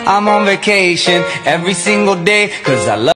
I'm on vacation every single day 'cause I love